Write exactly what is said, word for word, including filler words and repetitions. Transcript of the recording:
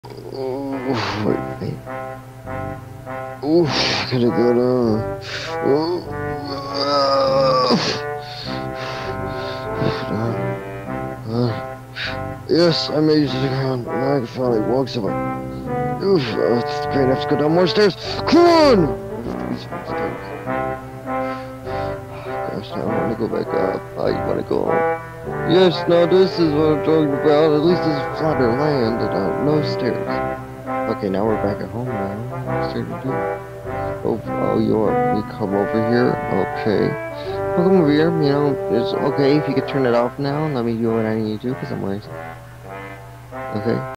Oh, wait, wait. Oof, gotta go down. Oh, uh, uh, yes, I made it to the ground. Now I can finally walk somewhere. Oof, oh, it's great. I have to go down more stairs. Come on! These stairs. Gosh, now I want to go back up. I want to go home. Yes, now this is what I'm talking about. At least it's flatter land and uh, no stairs. Okay, now we're back at home now. What's there to do? Oh, oh, you want me to come over here? Okay. I'll come over here. You know, it's okay if you could turn it off now and let me do what I need to do because I'm wearing something. Okay.